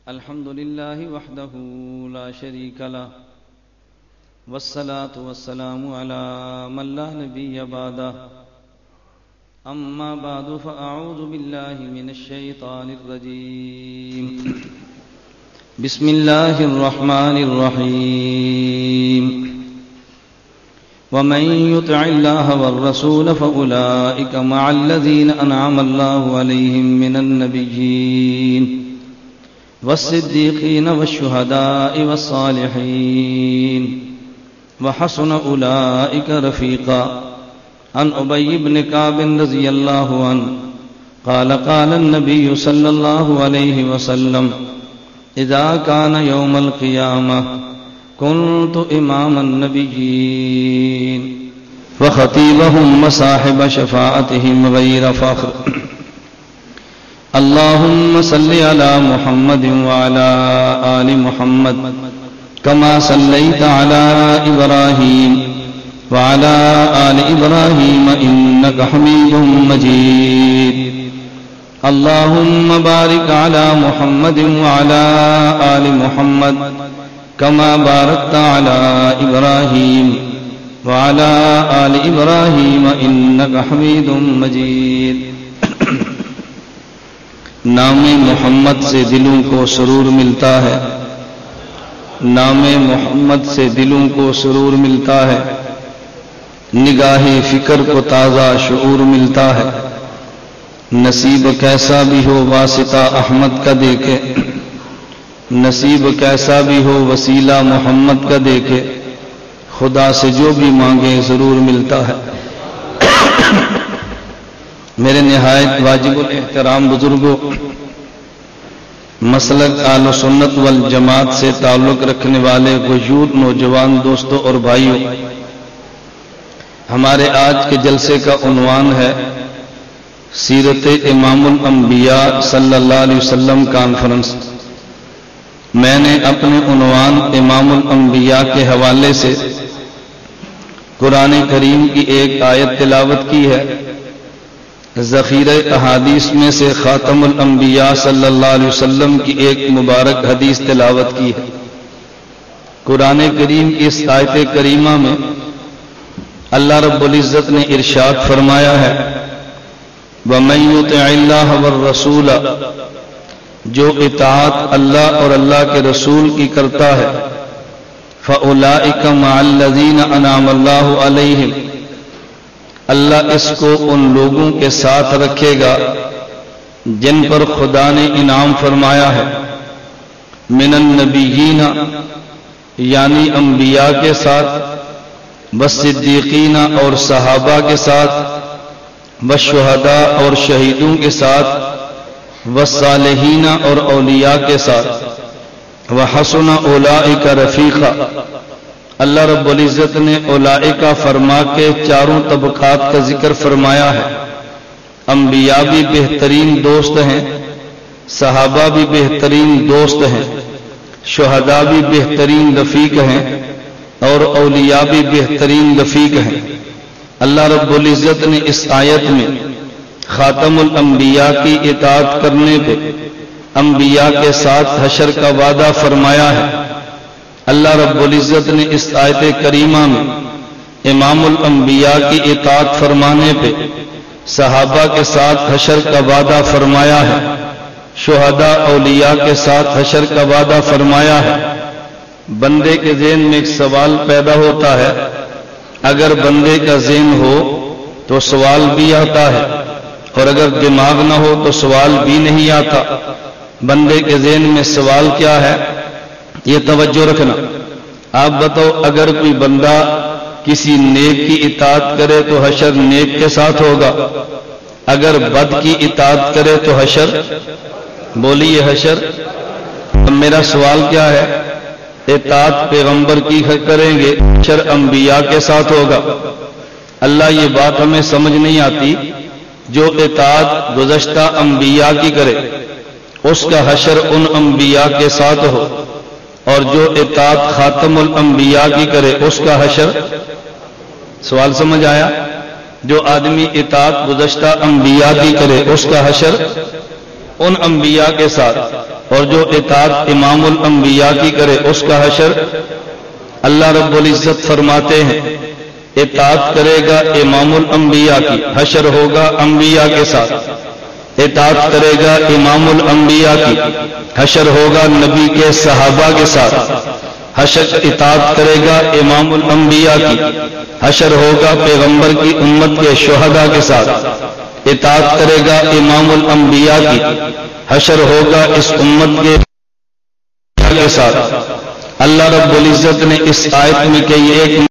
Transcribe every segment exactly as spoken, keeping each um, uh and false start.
الحمد لله وحده لا شريك له والصلاة والسلام على من لا نبي بعده أما بعد فأعوذ بالله من الشيطان الرجيم بسم الله الرحمن الرحيم ومن يطع الله والرسول فأولئك مع الذين أنعم الله عليهم من النبيين والصديقين والشهداء والصالحين وحسن أولئك رفيقا عن أبي بن كعب رضي الله عنه قال قال النبي صلى الله عليه وسلم إذا كان يوم القيامة كنت إمام النبيين وخطيبهم وصاحب شفاعتهم غير فخر اللهم صل على محمد وعلى آل محمد كما صليت على إبراهيم وعلى آل إبراهيم إنك حميد مجيد اللهم بارك على محمد وعلى آل محمد كما باركت على إبراهيم وعلى آل إبراهيم إنك حميد مجيد نام محمد سے دلوں کو سرور ملتا ہے، نام محمد سے دلوں کو سرور ملتا ہے، نگاہ فکر کو تازہ شعور ملتا ہے، نصیب کیسا بھی ہو واسطہ احمد کا دیکھے، نصیب کیسا بھی ہو وسیلہ محمد کا دیکھے، خدا سے جو بھی مانگے ضرور ملتا ہے۔ میرے نہایت واجب الاحترام بزرگوں، مسلک اہل سنت والجماعت سے تعلق رکھنے والے وجود نوجوان دوستوں اور بھائیوں، ہمارے آج کے جلسے کا عنوان ہے سیرت امام الانبیاء صلی اللہ علیہ وسلم کانفرنس۔ میں نے اپنے عنوان امام الانبیاء کے حوالے سے قرآن کریم کی ایک آیت تلاوت کی ہے، ذخیرہ احادیث میں سے خاتم الانبیاء صلی اللہ علیہ وسلم کی ایک مبارک حدیث تلاوت کی ہے۔ قرآن کریم کی اس آیت کریمہ میں اللہ رب العزت نے ارشاد فرمایا ہے وَمَن يُطِعِ اللَّهَ وَالرَّسُولَ، جو اطاعت اللہ اور اللہ کے رسول کی کرتا ہے، فَأُولَئِكَ مَعَ الَّذِينَ أَنْعَمَ اللَّهُ عَلَيْهِمْ، اللہ اس کو ان لوگوں کے ساتھ رکھے گا جن پر خدا نے انعام فرمایا ہے، من النبیین یعنی انبیاء کے ساتھ، والصدیقین اور صحابہ کے ساتھ، والشہداء اور شہیدوں کے ساتھ، والصالحین اور اولیاء کے ساتھ، وحسن اولئک رفیقا، اللہ رب العزت نے اولئکا فرما کے چاروں طبقات کا ذکر فرمایا ہے۔ انبیاء بھی بہترین دوست ہیں، صحابہ بھی بہترین دوست ہیں، شہداء بھی بہترین رفیق ہیں، اور اولیاء بھی بہترین رفیق ہیں۔ اللہ رب العزت نے اس آیت میں خاتم الانبیاء کی اطاعت کرنے پہ انبیاء کے ساتھ حشر کا وعدہ فرمایا ہے۔ اللہ رب العزت نے اس آیت کریمہ میں امام الانبیاء کی اطاعت فرمانے پہ صحابہ کے ساتھ حشر کا وعدہ فرمایا ہے، شہداء اولیاء کے ساتھ حشر کا وعدہ فرمایا ہے۔ بندے کے ذہن میں ایک سوال پیدا ہوتا ہے، اگر بندے کا ذہن ہو تو سوال بھی آتا ہے، اور اگر دماغ نہ ہو تو سوال بھی نہیں آتا۔ بندے کے ذہن میں سوال کیا ہے یہ توجہ رکھنا۔ آپ بتاؤ، اگر کوئی بندہ کسی نیک کی اطاعت کرے تو حشر نیک کے ساتھ ہوگا، اگر بد کی اطاعت کرے تو حشر، بولیے حشر۔ اب میرا سوال کیا ہے، اطاعت پیغمبر کی کریں گے حشر انبیاء کے ساتھ ہوگا۔ اللہ یہ بات ہمیں سمجھ نہیں آتی، جو اطاعت گزشتہ انبیاء کی کرے اس کا حشر ان انبیاء کے ساتھ ہو، اور جو اطاعت خاتم الانبیاء کی کرے اس کا حشر، سوال سمجھ آیا؟ جو آدمی اطاعت گزشتہ انبیاء کی کرے اس کا حشر ان انبیاء کے ساتھ، اور جو اطاعت امام الانبیاء کی کرے اس کا حشر اللہ رب العزت فرماتے ہیں اطاعت کرے گا امام الانبیاء کی حشر ہوگا انبیاء کے ساتھ، اطاعت کرے گا امام الانبیاء کی حشر ہوگا نبی کے صحابہ کے ساتھ، حشر اطاعت کرے گا امام الانبیاء کی حشر ہوگا پیغمبر کی امت کے شہداء کے ساتھ، اطاعت کرے گا امام الانبیاء کی حشر ہوگا اس امت کے ساتھ۔ اللہ رب العزت نے اس آیت میں کہ یہ ایک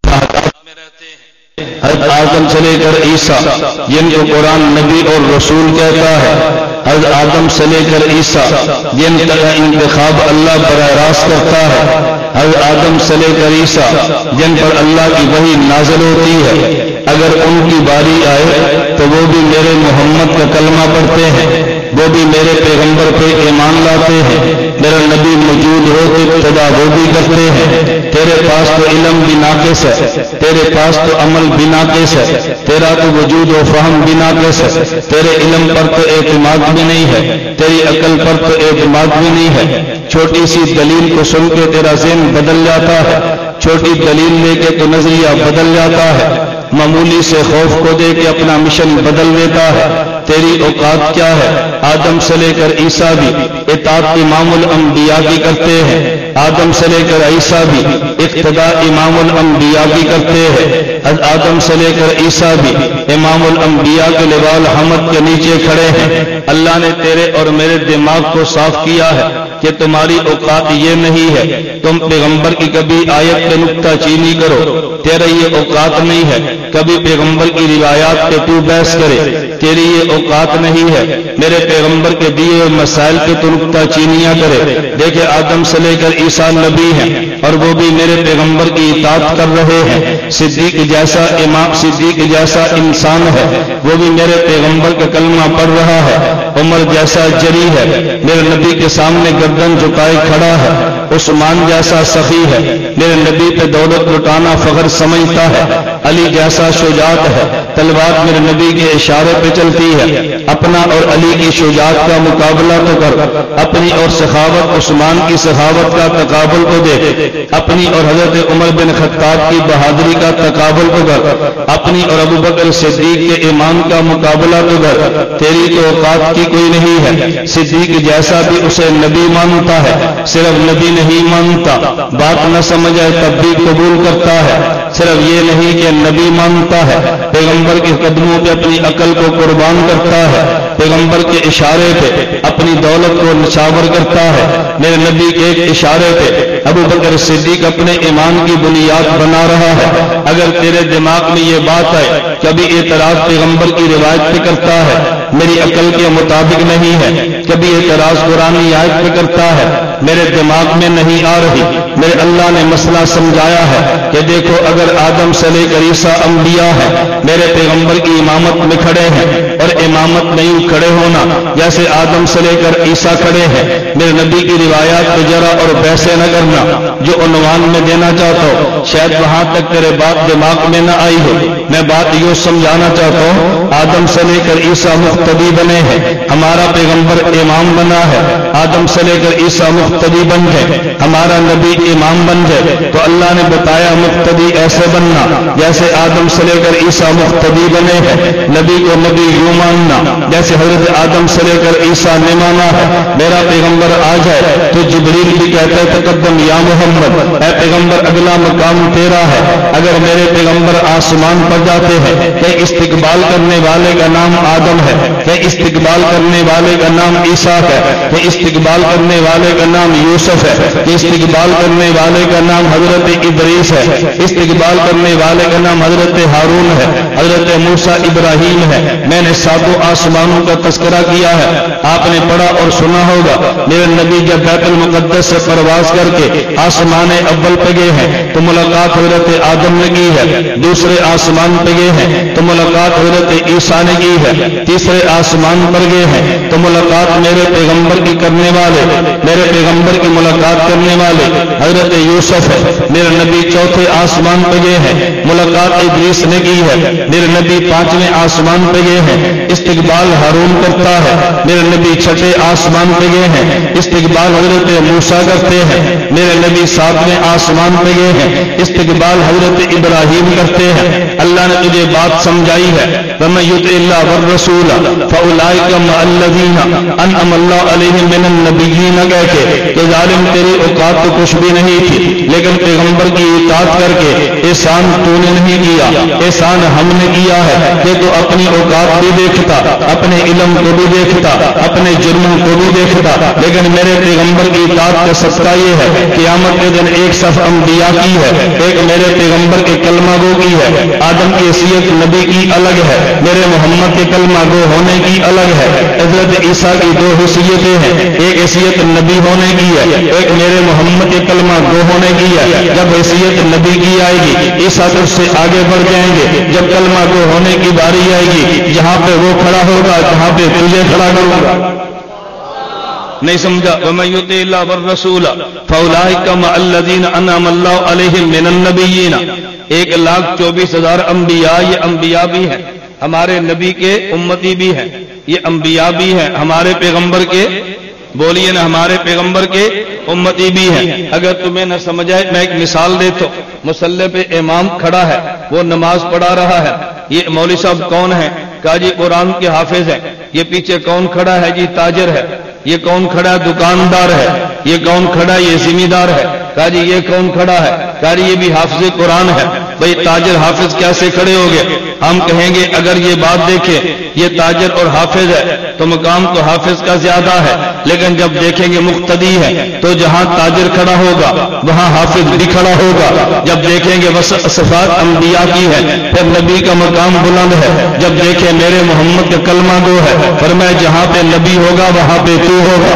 حضرت آدم سے لے کر عیسیٰ جن کو قرآن نبی اور رسول کہتا ہے، حضرت آدم سے لے کر عیسیٰ جن کا انتخاب اللہ براہ راست کرتا ہے، حضرت آدم سے لے کر عیسیٰ جن پر اللہ کی وحی نازل ہوتی ہے، اگر ان کی باری آئے تو وہ بھی میرے محمد کا کلمہ پڑھتے ہیں، وہ بھی میرے پیغمبر پہ ایمان لاتے ہیں، میرا نبی موجود ہو تو ابتدا وہ بھی کرتے ہیں۔ تیرے پاس تو علم بھی ناقص ہے، تیرے پاس تو عمل بھی ناقص ہے، تیرا تو وجود و فہم بھی ناقص ہے، تیرے علم پر تو اعتماد بھی نہیں ہے، تیری عقل پر تو اعتماد بھی نہیں ہے، چھوٹی سی دلیل کو سن کے تیرا ذہن بدل جاتا ہے، چھوٹی دلیل لے کے تو نظریہ بدل جاتا ہے، معمولی سے خوف کو دے کے اپنا مشن بدل دیتا ہے۔ تیری اوقات کیا ہے؟ آدم سے لے کر عیسیٰ بھی اطاعت امام الانبیاء کی کرتے ہیں، آدم سے لے کر عیسیٰ بھی اقتداء امام الانبیاء کی کرتے ہیں، آدم سے لے کر عیسیٰ بھی امام الانبیاء کے لوال حمد کے نیچے کھڑے ہیں۔ اللہ نے تیرے اور میرے دماغ کو صاف کیا ہے کہ تمہاری اوقات یہ نہیں ہے تم پیغمبر کی کبھی آیت پہ نکتہ چینی کرو، تیرا یہ اوقات نہیں ہے کبھی پیغمبر کی روایات پہ تو بحث کرے، تیری یہ اوقات نہیں ہے میرے پیغمبر کے دیے ہوئے مسائل پہ تو نکتہ چینیاں کرے۔ دیکھے آدم سے لے کر عیسیٰ نبی ہیں اور وہ بھی میرے پیغمبر کی اطاعت کر رہے ہیں، صدیق جیسا امام صدیق جیسا انسان ہے وہ بھی میرے پیغمبر کا کلمہ پڑھ رہا ہے، عمر جیسا جری ہے میرے نبی کے سامنے گردن جھکائے کھڑا ہے، عثمان جیسا سخی ہے میرے نبی پہ دولت لٹانا فخر سمجھتا ہے، علی جیسا شجاعت ہے تلوار میرے نبی کے اشارے پہ چلتی ہے۔ اپنا اور علی کی شجاعت کا مقابلہ تو کر، اپنی اور سخاوت عثمان کی سخاوت کا تقابل تو دیکھ، اپنی اور حضرت عمر بن خطاب کی بہادری کا تقابل تو کر، اپنی اور ابو بکر صدیق کے ایمان کا مقابلہ تو کر۔ تیری تو اوقات کی کوئی نہیں ہے، صدیق جیسا بھی اسے نبی مانتا ہے، صرف نبی نہیں مانتا، بات نہ سمجھ آئے تب بھی قبول کرتا ہے، صرف یہ نہیں کہ نبی مانتا ہے، پیغمبر کے قدموں پہ اپنی عقل کو قربان کرتا ہے، پیغمبر کے اشارے پہ اپنی دولت کو نچھاور کرتا ہے، میرے نبی کے ایک اشارے پہ ابو بکر صدیق اپنے ایمان کی بنیاد بنا رہا ہے۔ اگر تیرے دماغ میں یہ بات آئے کبھی اعتراض پیغمبر کی روایت پہ کرتا ہے میری عقل کے مطابق نہیں ہے، کبھی اعتراض قرآنی آیت پہ کرتا ہے میرے دماغ میں نہیں آ رہی، میرے اللہ نے مسئلہ سمجھایا ہے کہ دیکھو اگر آدم سے لے کر عیسیٰ انبیاء ہے میرے پیغمبر کی امامت میں کھڑے ہیں، اور امامت نہیں کھڑے ہونا جیسے آدم سے لے کر عیسیٰ کھڑے ہیں، میرے نبی کی روایات پہ ذرا اور بحثیں نہ کرنا، جو عنوان میں دینا چاہتا ہوں شاید وہاں تک تیرے بات دماغ میں نہ آئی ہو، میں بات یوں سمجھانا چاہتا ہوں آدم سے لے کر عیسیٰ مقتدی بنے ہیں، ہمارا پیغمبر امام بنا ہے، آدم سے لے کر عیسیٰ مقتدی بن گئے، ہمارا نبی امام بن گئے، تو اللہ نے بتایا مقتدی ایسے بننا جیسے آدم سے لے کر عیسیٰ مقتدی بنے ہیں، نبی کو نبی یوں ماننا جیسے حضرت آدم سے لے کر عیسیٰ نے مانا ہے۔ میرا پیغمبر آ جائے تو جبریل بھی کہتا ہے تقدم یا محمد، اے پیغمبر اگلا مقام تیرا ہے۔ اگر میرے پیغمبر آسمان پر جاتے ہیں کہ استقبال کرنے والے کا نام آدم ہے، کہ استقبال کرنے والے کا نام عیسیٰ ہے، کہ استقبال کرنے والے کا نام یوسف ہے، کہ استقبال کرنے والے کا نام حضرت ادریس ہے، استقبال کرنے والے کا نام حضرت ہارون ہے، حضرت موسیٰ ابراہیم ہے۔ میں نے ساتوں آسمانوں کا تذکرہ کیا ہے، آپ نے پڑھا اور سنا ہوگا میرے نبی جب بیت المقدس سے پرواز کر کے آسمان اول پہ گئے ہیں تو ملاقات حضرت آدم نے کی ہے، دوسرے آسمان پہ گئے ہیں تو ملاقات حضرت عیسیٰ نے کی ہے، تیسرے آسمان پر گئے ہیں تو ملاقات میرے پیغمبر کی کرنے والے میرے پیغمبر پیغمبر کی ملاقات کرنے والے حضرت یوسف ہے، میرے نبی چوتھے آسمان پہ گئے ہیں، ملاقات ادریس نے کی ہے، میرے نبی پانچویں آسمان پہ گئے ہیں، استقبال ہارون کرتا ہے، میرے نبی چھٹے آسمان پہ گئے ہیں، استقبال حضرت موسیٰ کرتے ہیں، میرے نبی ساتویں آسمان پہ گئے ہیں، استقبال حضرت ابراہیم کرتے ہیں۔ اللہ نے تجھے بات سمجھائی ہے، وَمَن يُطِعِ اللَّهَ وَالرَّسُولَ فَأُولَٰئِكَ مَعَ الَّذِينَ أَنْعَمَ اللَّهُ عَلَيْهِم مِّنَ النَّبِيِّينَ کہہ کے کہ ظالم تیری اوقات تو کچھ بھی نہیں تھی، لیکن پیغمبر کی اطاعت کر کے احسان تو نے نہیں کیا، احسان ہم نے کیا ہے کہ تو اپنی اوقات بھی دیکھتا، اپنے علم کو بھی دیکھتا، اپنے جرموں کو بھی دیکھتا، لیکن میرے پیغمبر کی اطاعت کا صدقہ یہ ہے قیامت کے دن ایک صف انبیاء کی ہے، ایک میرے پیغمبر کے کلمہ گو کی ہے، آدم کی حیثیت نبی کی الگ ہے، میرے محمد کے کلمہ گو ہونے کی الگ ہے، حضرت عیسیٰ کی دو حیثیتیں ہیں، ایک حیثیت نبی ہونے کی ہے، ایک میرے محمد کے کلمہ گو ہونے کی ہے۔ جب حیثیت نبی کی آئے گی عیسیٰ تو اس سے آگے بڑھ جائیں گے، جب کلمہ گو ہونے کی باری آئے گی جہاں پہ وہ کھڑا ہوگا جہاں پہ تجھے کھڑا کروں گا۔ نہیں سمجھا؟ وَمَن يُطِعِ اللَّهَ وَالرَّسُولَ فَأُولَٰئِكَ مَعَ الَّذِينَ أَنْعَمَ اللَّهُ عَلَيْهِم مِّنَ النَّبِيِّينَ۔ ایک لاکھ چوبیس ہزار انبیاء، یہ انبیاء بھی ہیں، ہمارے نبی کے امتی بھی ہیں، یہ انبیاء بھی ہیں، ہمارے پیغمبر کے، بولیے نا، ہمارے پیغمبر کے امتی بھی ہیں۔ اگر تمہیں نہ سمجھ آئے میں ایک مثال دیتا ہوں، مصلی پہ امام کھڑا ہے، وہ نماز پڑھا رہا ہے، یہ مولوی صاحب کون ہے؟ کہا جی قرآن کے حافظ ہیں۔ یہ پیچھے کون کھڑا ہے؟ جی تاجر ہے۔ یہ کون کھڑا ہے؟ دکاندار ہے۔ یہ کون کھڑا ہے؟ یہ ذمہ دار ہے۔ کہا جی یہ کون کھڑا ہے؟ کہا جی یہ بھی حافظ قرآن ہے۔ بھئی تاجر حافظ کیسے کھڑے ہو گئے؟ ہم کہیں گے اگر یہ بات دیکھیں یہ تاجر اور حافظ ہے تو مقام تو حافظ کا زیادہ ہے، لیکن جب دیکھیں گے مقتدی ہے تو جہاں تاجر کھڑا ہوگا وہاں حافظ بھی کھڑا ہوگا۔ جب دیکھیں گے صفات انبیاء کی ہے پھر نبی کا مقام بلند ہے۔ جب دیکھیں میرے محمد کا کلمہ گو ہے، فرمایا جہاں پہ نبی ہوگا وہاں پہ تو ہوگا۔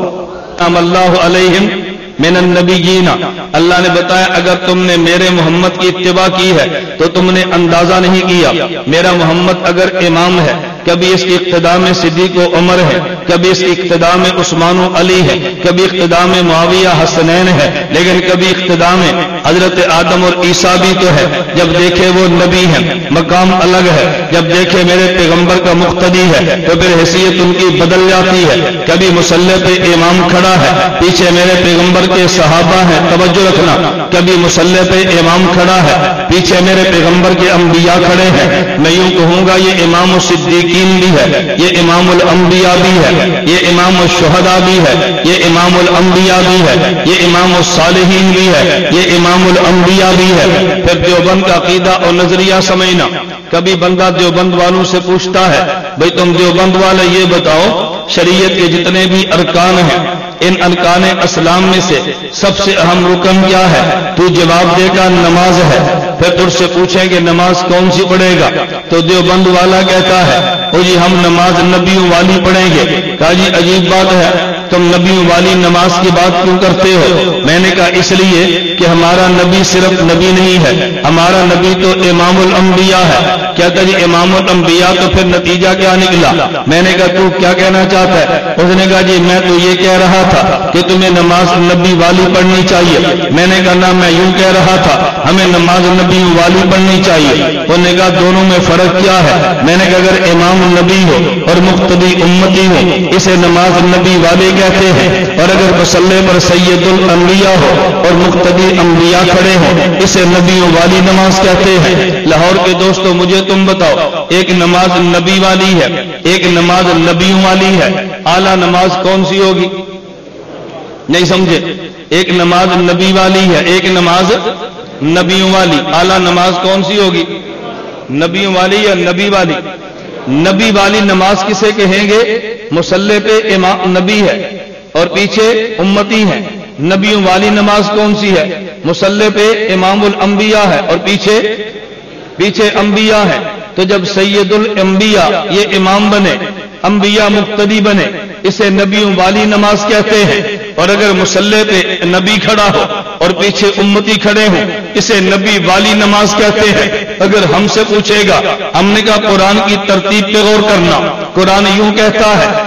ام اللہ علیہم من النبیین، اللہ نے بتایا اگر تم نے میرے محمد کی اتباع کی ہے تو تم نے اندازہ نہیں کیا، میرا محمد اگر امام ہے کبھی اس کی اقتداء میں صدیق و عمر ہے، کبھی اس کی اقتداء میں عثمان و علی ہے، کبھی اقتداء میں معاویہ حسنین ہے، لیکن کبھی اقتداء میں حضرت آدم اور عیسیٰ بھی تو ہے۔ جب دیکھے وہ نبی ہیں مقام الگ ہے، جب دیکھے میرے پیغمبر کا مقتدی ہے تو پھر حیثیت ان کی بدل جاتی ہے۔ کبھی مصلی پہ امام کھڑا ہے، پیچھے میرے پیغمبر کے صحابہ ہیں، توجہ رکھنا، کبھی مصلی پہ امام کھڑا ہے، پیچھے میرے پیغمبر کے انبیاء کھڑے ہیں۔ میں یوں کہوں گا یہ امام الصدیقین بھی ہے، یہ امام الانبیاء بھی ہے، یہ امام الشہداء بھی ہے، یہ امام الانبیاء بھی ہے، یہ امام الصالحین بھی ہے، یہ امام الانبیاء بھی ہے۔ پھر دیوبند کا عقیدہ اور نظریہ سمجھنا، کبھی بندہ دیوبند والوں سے پوچھتا ہے بھئی تم دیوبند والے یہ بتاؤ شریعت کے جتنے بھی ارکان ہیں ان ارکان اسلام میں سے سب سے اہم رکن کیا ہے؟ تو جواب دے گا نماز ہے۔ پھر تجھ سے پوچھیں گے نماز کون سی پڑھے گا تو دیوبند والا کہتا ہے او جی ہم نماز نبیوں والی پڑھیں گے۔ کہا جی عجیب بات ہے، تم نبیوں والی نماز کی بات کیوں کرتے ہو؟ میں نے کہا اس لیے کہ ہمارا نبی صرف نبی نہیں ہے، ہمارا نبی تو امام الانبیاء ہے۔ کہتا جی امام الانبیاء تو پھر نتیجہ کیا نکلا؟ میں نے کہا تو کیا کہنا چاہتا ہے؟ اس نے کہا جی میں تو یہ کہہ رہا تھا کہ تمہیں نماز نبی والی پڑھنی چاہیے۔ میں نے کہا نہ میں یوں کہہ رہا تھا ہمیں نماز نبی والی پڑھنی چاہیے۔ انہوں نے کہا دونوں میں فرق کیا ہے؟ میں نے کہا اگر امام نبی ہو اور مقتدی امتی ہو اسے نماز نبی والے کہتے ہیں، اور اگر مصلی پر سید الانبیاء ہو اور مقتدی انبیاء کھڑے ہوں اسے نبیوں والی نماز کہتے ہیں۔ لاہور کے دوستو مجھے تم بتاؤ ایک نماز نبی والی ہے ایک نماز نبیوں والی ہے، اعلیٰ نماز کون سی ہوگی؟ نہیں سمجھے؟ ایک نماز نبی والی ہے ایک نماز نبیوں والی، اعلیٰ نماز کون سی ہوگی؟ نبیوں والی یا نبی والی؟ نبی والی نماز کسے کہیں گے؟ مصلی پہ امام نبی ہے اور پیچھے امتی ہے۔ نبیوں والی نماز کون سی ہے؟ مصلی پہ امام الانبیاء ہے اور پیچھے پیچھے انبیاء ہے۔ تو جب سید الانبیاء یہ امام بنے انبیاء مقتدی بنے اسے نبیوں والی نماز کہتے ہیں، اور اگر مصلی پہ نبی کھڑا ہو اور پیچھے امتی کھڑے ہوں اسے نبی والی نماز کہتے ہیں۔ اگر ہم سے پوچھے گا، ہم نے کہا قرآن کی ترتیب پہ غور کرنا، قرآن یوں کہتا ہے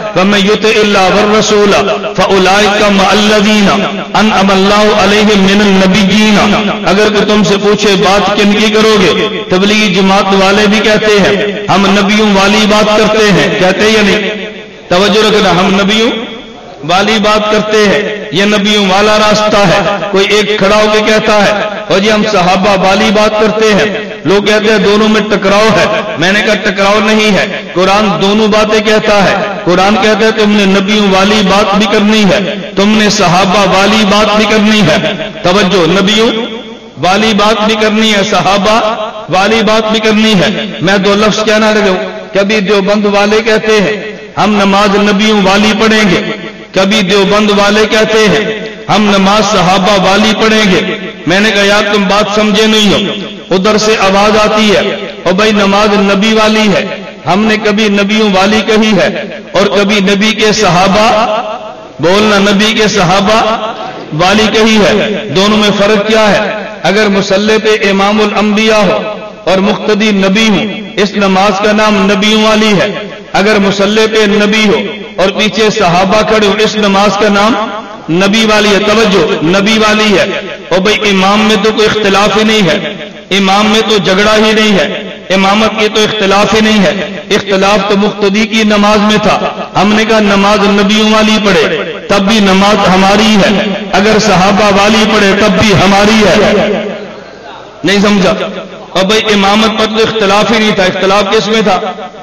فَمَن يُطِعِ اللَّهَ وَالرَّسُولَ فَأُولَٰئِكَ مَعَ الَّذِينَ أَنْعَمَ اللَّهُ عَلَيْهِم مِّنَ النَّبِيِّينَ۔ اگر کہ تم سے پوچھے بات کن کی کرو گے، تبلیغی جماعت والے بھی کہتے ہیں ہم نبیوں والی بات کرتے ہیں، کہتے یا نہیں؟ توجہ رکھنا، ہم نبیوں والی بات کرتے ہیں، یہ نبیوں والا راستہ ہے۔ کوئی ایک کھڑا ہو کے کہتا ہے اور جی ہم صحابہ والی بات کرتے ہیں، لوگ کہتے ہیں دونوں میں ٹکراؤ ہے۔ میں نے کہا ٹکراؤ نہیں ہے، قرآن دونوں باتیں کہتا ہے۔ قرآن کہتا ہے تم نے نبیوں والی بات بھی کرنی ہے، تم نے صحابہ والی بات بھی کرنی ہے۔ توجہ، نبیوں والی بات بھی کرنی ہے، صحابہ والی بات بھی کرنی ہے۔ میں دو لفظ کہنا لگا ہوں، کبھی دیوبند والے کہتے ہیں ہم نماز نبیوں والی پڑھیں گے، کبھی دیوبند والے کہتے ہیں ہم نماز صحابہ والی پڑھیں گے۔ میں نے کہا یار تم بات سمجھے نہیں ہو۔ ادھر سے آواز آتی ہے اور بھائی نماز نبی والی ہے، ہم نے کبھی نبیوں والی کہی ہے اور کبھی نبی کے صحابہ، بولنا، نبی کے صحابہ والی کہی ہے۔ دونوں میں فرق کیا ہے؟ اگر مصلی پہ امام الانبیاء ہو اور مقتدی نبی ہو، اس نماز کا نام نبیوں والی ہے۔ اگر مصلی پہ نبی ہو اور پیچھے صحابہ کھڑے ہو، اس نماز کا نام نبی والی ہے۔ توجہ، نبی والی ہے۔ اور بھئی امام میں تو کوئی اختلاف ہی نہیں ہے، امام میں تو جھگڑا ہی نہیں ہے، امامت کی تو اختلاف ہی نہیں ہے۔ اختلاف تو مقتدی کی نماز میں تھا۔ ہم نے کہا نماز نبیوں والی پڑھے تب بھی نماز ہماری ہے، اگر صحابہ والی پڑھے تب بھی ہماری ہے۔ نہیں سمجھا؟ اور بھئی امامت پر تو اختلاف ہی نہیں تھا، اختلاف کس میں تھا؟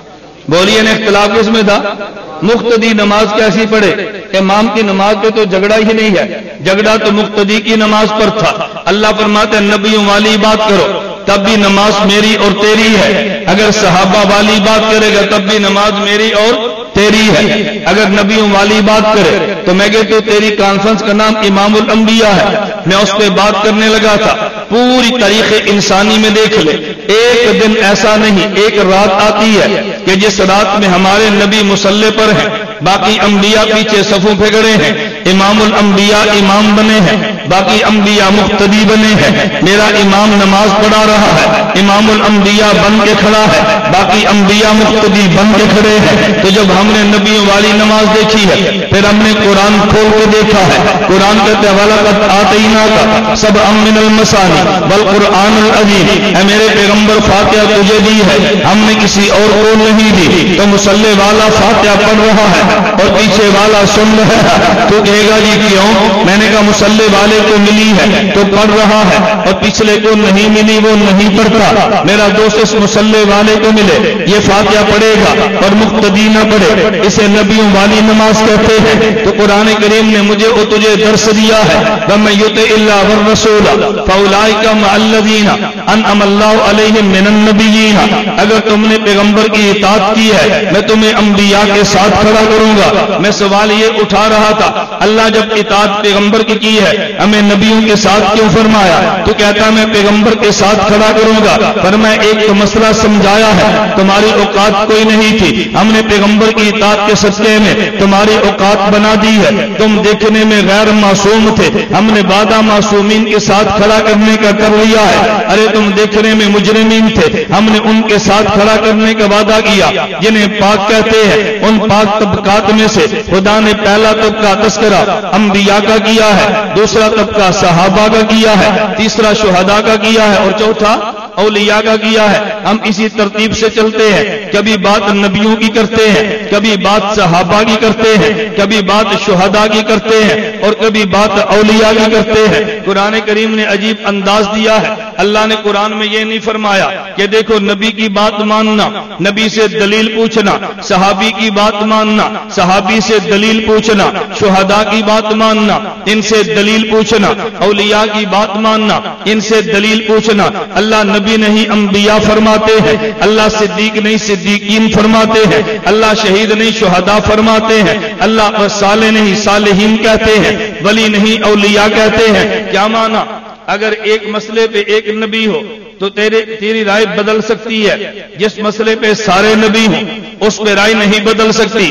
بولیے نا، اختلاف کس میں تھا؟ مقتدی نماز کیسی پڑھے؟ امام کی نماز پہ تو جھگڑا ہی نہیں ہے، جھگڑا تو مقتدی کی نماز پر تھا۔ اللہ فرماتے ہیں نبیوں والی بات کرو تب بھی نماز میری اور تیری ہے، اگر صحابہ والی بات کرے گا تب بھی نماز میری اور تیری ہے۔ اگر نبیوں والی بات کرے تو میں کہتا ہوں تیری کانفرنس کا نام امام الانبیاء ہے۔ میں اس پہ بات کرنے لگا تھا، پوری تاریخ انسانی میں دیکھ لے، ایک دن ایسا نہیں، ایک رات آتی ہے کہ جس رات میں ہمارے نبی مصلی پر ہیں، باقی انبیاء پیچھے صفوں پہ کھڑے ہیں، امام الانبیاء امام بنے ہیں، باقی انبیاء مقتدی بنے ہیں۔ میرا امام نماز پڑھا رہا ہے، امام الانبیاء بن کے کھڑا ہے، باقی انبیاء مقتدی بن کے کھڑے ہیں۔ تو جب ہم نے نبیوں والی نماز دیکھی ہے، پھر ہم نے قرآن کھول کے دیکھا ہے۔ قرآن کہتے ہیں وَلَقَدْ آتَيْنَاكَ سَبْعًا مِّنَ الْمَثَانِي وَالْقُرْآنِ الْعَظِيمِ، اے میرے پیغمبر فاتحہ تجھے دی ہے، ہم نے کسی اور کو نہیں دی۔ تو مصلی والا فاتحہ پڑھ رہا ہے اور پیچھے والا سن رہا ہے، تو کہے گا جی کیوں؟ میں نے کہا مصلی والے کو ملی ہے تو پڑھ رہا ہے اور پچھلے کو نہیں ملی وہ نہیں پڑھتا۔ میرا دوست اس مصلی والے کو ملے، یہ فاتحہ پڑھے گا اور مقتدی نہ پڑھے، اسے نبیوں والی نماز کہتے ہیں۔ تو قرآن کریم نے مجھے اور تجھے درس دیا ہے وَمَن يُطِعِ اللَّهَ وَالرَّسُولَ فَأُولَٰئِكَ مَعَ الَّذِينَ أَنْعَمَ اللَّهُ عَلَيْهِم مِّنَ النَّبِيِّينَ۔ اگر تم نے پیغمبر کی اطاعت کی ہے میں تمہیں انبیاء کے ساتھ کھڑا کروں گا۔ میں سوال یہ اٹھا رہا تھا، اللہ جب اطاعت پیغمبر کی کی ہے ہمیں نبیوں کے ساتھ کیوں فرمایا؟ تو کہتا میں پیغمبر کے ساتھ کھڑا کروں گا، پر میں ایک مسئلہ سمجھایا ہے، تمہاری اوقات کوئی نہیں تھی، ہم نے پیغمبر کی اطاعت کے صدقے میں تمہاری اوقات بنا دی ہے، تم دیکھنے میں غیر معصوم تھے، ہم نے وعدہ معصومین کے ساتھ کھڑا کرنے کا کر لیا ہے۔ ارے تم دیکھنے میں مجرمین تھے، ہم نے ان کے ساتھ کھڑا کرنے کا وعدہ کیا، جنہیں پاک کہتے ہیں۔ ان پاک طبقات میں سے خدا نے پہلا طبقہ تذکرہ انبیاء کا کیا ہے، دوسرا طبقہ صحابہ کا کیا ہے، تیسرا شہداء کا کیا ہے اور چوتھا اولیاء کا کیا ہے۔ ہم اسی ترتیب سے چلتے ہیں، کبھی بات نبیوں کی کرتے ہیں، کبھی بات صحابہ کی کرتے ہیں، کبھی بات شہداء کی کرتے ہیں اور کبھی بات اولیاء کی کرتے ہیں۔ قرآن کریم نے عجیب انداز دیا ہے، اللہ نے قرآن میں یہ نہیں فرمایا کہ دیکھو نبی کی بات ماننا، نبی سے دلیل پوچھنا، صحابی کی بات ماننا، صحابی سے دلیل پوچھنا، شہداء کی بات ماننا، ان سے دلیل پوچھنا، اولیاء کی بات ماننا، ان سے دلیل پوچھنا۔ اللہ نبی نہیں انبیاء فرماتے ہیں، اللہ صدیق نہیں صدیقین فرماتے ہیں، اللہ شہید نہیں شہداء فرماتے ہیں، اللہ صالح نہیں صالحین کہتے ہیں، ولی نہیں اولیاء کہتے ہیں۔ کیا مانا؟ اگر ایک مسئلے پہ ایک نبی ہو تو تیرے تیری رائے بدل سکتی ہے، جس مسئلے پہ سارے نبی ہوں اس پہ رائے نہیں بدل سکتی۔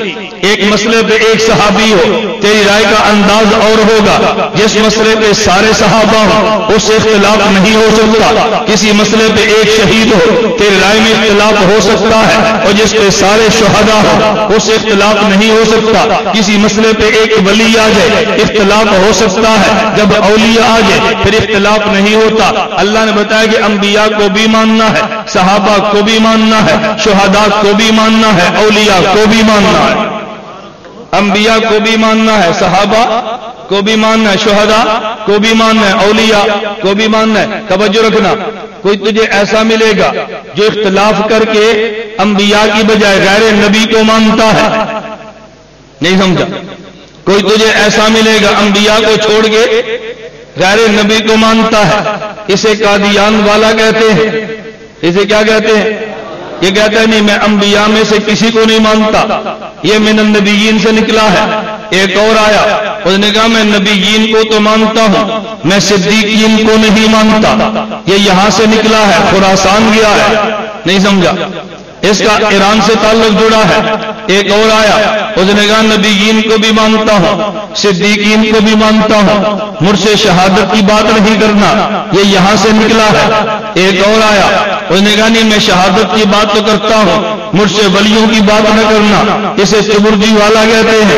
ایک مسئلے پہ ایک صحابی ہو تیری رائے کا انداز اور ہوگا، جس مسئلے پہ سارے صحابہ ہوں اس سے اختلاف نہیں ہو سکتا، کسی مسئلے پہ ایک شہید ہو تیری رائے میں اختلاف ہو سکتا ہے، اور جس پہ سارے شہداء ہوں اس سے اختلاف نہیں ہو سکتا، کسی مسئلے پہ ایک ولی آ جائے اختلاف ہو سکتا ہے، جب اولیاء آ جائے پھر اختلاف نہیں ہوتا۔ اللہ نے بتایا کہ انبیاء کو بھی ماننا ہے، صحابہ کو بھی ماننا ہے، شہداء کو بھی ماننا ہے، اولیاء کو بھی ماننا ہے، انبیاء کو بھی ماننا ہے، صحابہ کو بھی ماننا ہے، شہداء کو بھی ماننا ہے، اولیاء کو بھی ماننا ہے۔ توجہ رکھنا، کوئی تجھے ایسا ملے گا جو اختلاف کر کے انبیاء کی بجائے غیر نبی کو مانتا ہے، نہیں سمجھا؟ کوئی تجھے ایسا ملے گا انبیاء کو چھوڑ کے غیر نبی کو مانتا ہے، اسے قادیان والا کہتے ہیں، اسے کیا کہتے ہیں؟ یہ کہتا ہے نہیں میں انبیاء میں سے کسی کو نہیں مانتا، یہ من النبیین سے نکلا ہے۔ ایک اور آیا اس نے کہا میں نبیین کو تو مانتا ہوں، میں صدیقین کو نہیں مانتا، یہ یہاں سے نکلا ہے، خراسان گیا ہے، نہیں سمجھا؟ اس کا ایران سے تعلق جڑا ہے۔ ایک اور آیا اس نے کہا نبیین کو بھی مانتا ہوں، صدیقین کو بھی مانتا ہوں، مجھ سے شہادت کی بات نہیں کرنا، یہ یہاں سے نکلا ہے۔ ایک اور آیا اس نے کہا نہیں میں شہادت کی بات تو کرتا ہوں، مجھ سے ولیوں کی بات نہ کرنا، اسے چبردی والا کہتے ہیں،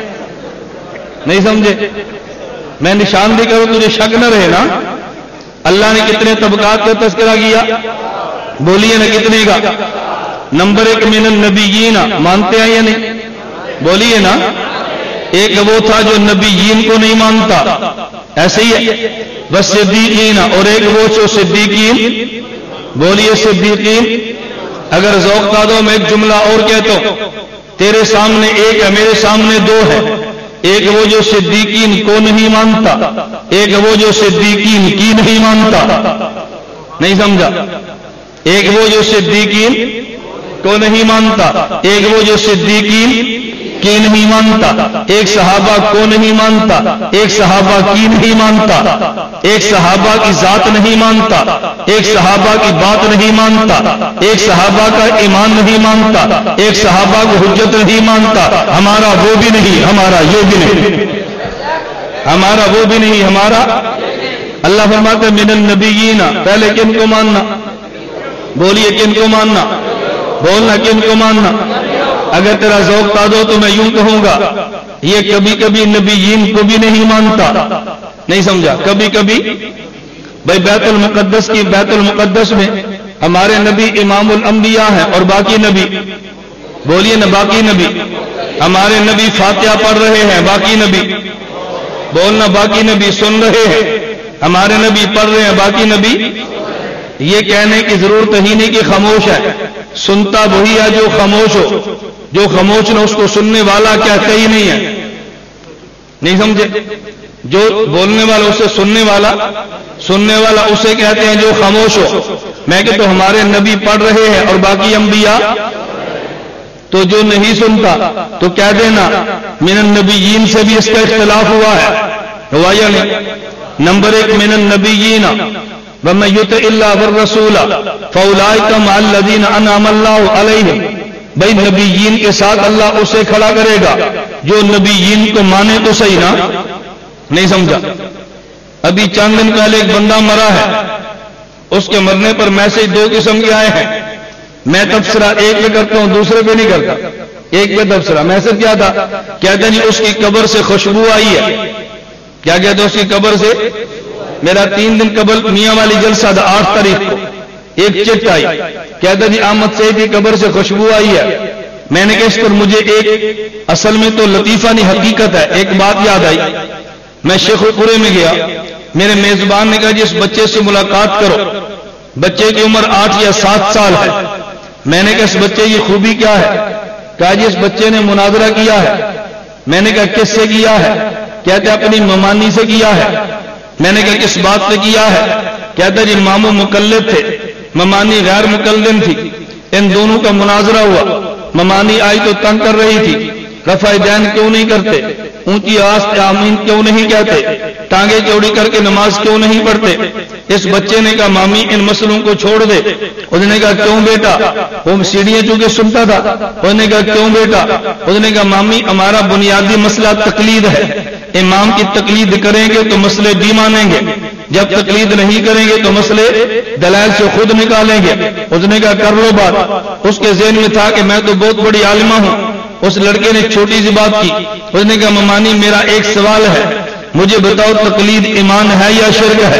نہیں سمجھے؟ میں نشان بھی کروں تجھے شک نہ رہے نا۔ اللہ نے کتنے طبقات کا تذکرہ کیا؟ بولیے نا کتنے کا؟ نمبر ایک من النبیین، مانتے ہیں یا نہیں؟ بولیے نا۔ ایک وہ تھا جو نبیین کو نہیں مانتا، ایسے ہی ہے بس صدیقین، اور ایک وہ جو صدیقین، بولیے صدیقین۔ اگر ذوق کا دو میں ایک جملہ اور کہتا ہوں، تیرے سامنے ایک ہے میرے سامنے دو ہے، ایک وہ جو صدیقین کو نہیں مانتا، ایک وہ جو صدیقین کی نہیں مانتا، نہیں سمجھا؟ ایک وہ جو صدیقین کو نہیں مانتا، ایک وہ جو صدیقین کی نہیں مانتا، ایک صحابہ کو نہیں مانتا، ایک صحابہ کی نہیں مانتا، ایک صحابہ کی ذات نہیں مانتا، ایک صحابہ کی بات نہیں مانتا، ایک صحابہ کا ایمان نہیں مانتا، ایک صحابہ کو حجت نہیں مانتا۔ ہمارا وہ بھی نہیں، ہمارا یہ بھی نہیں، ہمارا وہ بھی نہیں، ہمارا۔ اللہ فرماتا ہے من النبیین، پہلے کن کو ماننا؟ بولیے کن کو ماننا؟ بولنا کن کو ماننا؟ اگر تیرا ذوق تا دو تو میں یوں کہوں گا یہ کبھی کبھی نبیین کو بھی نہیں مانتا، نہیں سمجھا؟ کبھی کبھی بھائی بیت المقدس کی بیت المقدس میں ہمارے نبی امام الانبیاء ہیں اور باقی نبی، بولیے نا باقی نبی، ہمارے نبی فاتحہ پڑھ رہے ہیں، باقی نبی، بولنا باقی نبی سن رہے ہیں، ہمارے نبی پڑھ رہے ہیں، باقی نبی۔ یہ کہنے کی ضرورت ہی نہیں کہ خاموش ہے، سنتا وہی ہے جو خاموش ہو، جو خاموش نہ اس کو سننے والا کہتے ہی نہیں ہے، نہیں سمجھے؟ جو بولنے والا اسے سننے والا، سننے والا اسے کہتے ہیں جو خاموش ہو۔ میں کہ تو ہمارے نبی پڑھ رہے ہیں اور باقی انبیاء، تو جو نہیں سنتا تو کہہ دینا من النبیین سے بھی اس کا اختلاف ہوا ہے، ہوا یا نہیں؟ نمبر ایک من النبیین وَمَن يُطِعِ اللَّهَ وَالرَّسُولَ فَأُولَٰئِكَ مَعَ الَّذِينَ أَنْعَمَ اللَّهُ عَلَيْهِمْ۔ بھائی نبیین کے ساتھ اللہ اسے کھڑا کرے گا جو نبیین کو مانے تو صحیح نا، نہیں سمجھا؟ ابھی چند دن پہلے ایک بندہ مرا ہے، اس کے مرنے پر میسج دو قسم کے آئے ہیں، میں تبصرہ ایک پہ کرتا ہوں دوسرے پہ نہیں کرتا، ایک پہ تبصرہ۔ میسج کیا تھا؟ کہتے ہیں جی اس کی قبر سے خوشبو آئی ہے، کیا کہتے ہیں اس کی قبر سے؟ میرا تین دن قبل میاں والی جلسہ تھا آٹھ تاریخ کو، ایک چٹ آئی، کہتا جی احمد سید کی قبر سے خوشبو آئی ہے۔ میں نے کہا اس پر مجھے ایک اصل میں تو لطیفہ نہیں حقیقت ہے، ایک بات یاد آئی۔ میں شیخ پورے میں گیا، میرے میزبان نے کہا جی اس بچے سے ملاقات کرو، بچے کی عمر آٹھ یا سات سال ہے۔ میں نے کہا اس بچے کی خوبی کیا ہے؟ کہا جی اس بچے نے مناظرہ کیا ہے۔ میں نے کہا کس سے کیا ہے؟ کہتے اپنی ممانی سے کیا ہے۔ میں نے کہا کس بات پہ کیا ہے؟ کہتا جی ماموں مقلد تھے، ممانی غیر مقلد تھی، ان دونوں کا مناظرہ ہوا۔ ممانی آئی تو تنگ کر رہی تھی، رفع دین کیوں نہیں کرتے، اونچی آواز پہ آمین کیوں نہیں کہتے، ٹانگیں چوڑی کر کے نماز کیوں نہیں پڑھتے۔ اس بچے نے کہا مامی ان مسئلوں کو چھوڑ دے. اس نے کہا کیوں بیٹا؟ وہ سیڑھیاں چونکہ سنتا تھا. اس نے کہا کیوں بیٹا؟ اس نے کہا مامی ہمارا بنیادی مسئلہ تقلید ہے. امام کی تقلید کریں گے تو مسئلے بھی مانیں گے، جب تقلید نہیں کریں گے تو مسئلے دلائل سے خود نکالیں گے. اس نے کہا کر لو بات. اس کے ذہن میں تھا کہ میں تو بہت بڑی عالمہ ہوں. اس لڑکے نے چھوٹی سی بات کی. اس نے کہا ممانی میرا ایک سوال ہے، مجھے بتاؤ تقلید ایمان ہے یا شرک ہے؟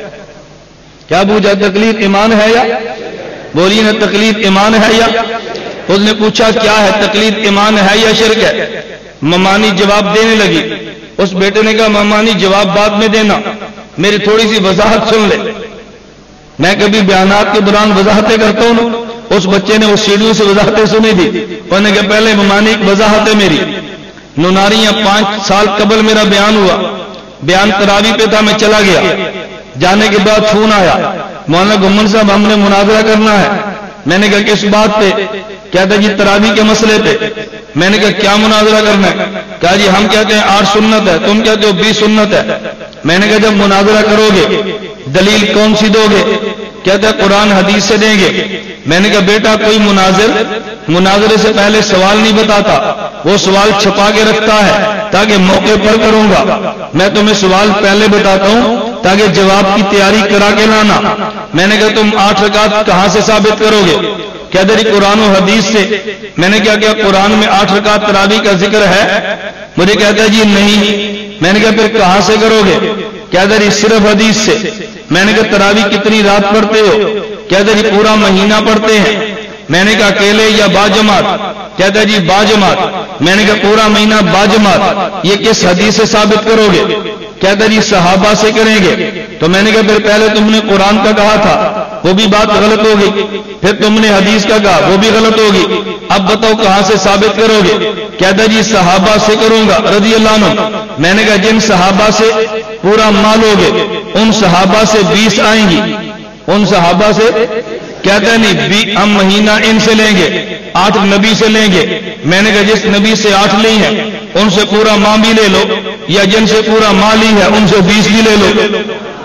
کیا پوچھا؟ تقلید ایمان ہے یا؟ بولیے نا، تقلید ایمان ہے یا؟ اس نے پوچھا کیا ہے تقلید ایمان ہے یا شرک ہے؟ ممانی جواب دینے لگی. اس بیٹے نے کہا ممانی جواب بعد میں دینا، میری تھوڑی سی وضاحت سن لے. میں کبھی بیانات کے دوران وضاحتیں کرتا ہوں. اس بچے نے اس سیڑھیوں سے وضاحتیں سنی تھی. انہوں نے کہا پہلے ممانی ایک وضاحت ہے میری. نوناریاں پانچ سال قبل میرا بیان ہوا، بیان تراوی پہ تھا، میں چلا گیا. جانے کے بعد فون آیا، مولانا گمن صاحب ہم نے مناظرہ کرنا ہے. میں نے کہا کس بات پہ؟ کہتا جی تراوی کے مسئلے پہ. میں نے کہا کیا مناظرہ کرنا ہے؟ کہا جی ہم کہتے ہیں آٹھ سنت ہے، تم کہتے ہو بیس سنت ہے. میں نے کہا جب مناظرہ کرو گے دلیل کون سی دو گے؟ کہتا ہے قرآن حدیث سے دیں گے. میں نے کہا بیٹا کوئی مناظر مناظرے سے پہلے سوال نہیں بتاتا، وہ سوال چھپا کے رکھتا ہے تاکہ موقع پر کروں گا. میں تمہیں سوال پہلے بتاتا ہوں تاکہ جواب کی تیاری کرا کے لانا. میں نے کہا تم آٹھ رکعت کہاں سے ثابت کرو گے؟ کہتے جی قرآن و حدیث سے. میں نے کہا کیا قرآن میں آٹھ رکعت تراویح کا ذکر ہے؟ مجھے کہتا ہے جی نہیں. میں نے کہا پھر کہاں سے کرو گے؟ کہتا جی صرف حدیث سے. میں نے کہا تراویح کتنی رات پڑھتے ہو؟ کہتا جی پورا مہینہ پڑھتے ہیں. میں نے کہا اکیلے یا باجماعت؟ کہتا جی باجماعت. میں نے کہا پورا مہینہ باجماعت، یہ کس حدیث سے ثابت کرو گے؟ کہتا جی صحابہ سے کریں گے. تو میں نے کہا پھر پہلے تم نے قرآن کا کہا تھا، وہ بھی بات غلط ہوگی. پھر تم نے حدیث کا کہا، وہ بھی غلط ہوگی. اب بتاؤ کہاں سے ثابت کرو گے؟ کہتا جی صحابہ سے کروں گا رضی اللہ عنہ. میں نے کہا جن صحابہ سے پورا مالوگے ان صحابہ سے بیس آئیں گی، ان صحابہ سے. کہتا نہیں ہم مہینہ ان سے لیں گے، آٹھ نبی سے لیں گے. میں نے کہا جس نبی سے آٹھ لی ہیں ان سے پورا ماں بھی لے لو، یا جن سے پورا ماں لی ہے ان سے بیس بھی لے لو.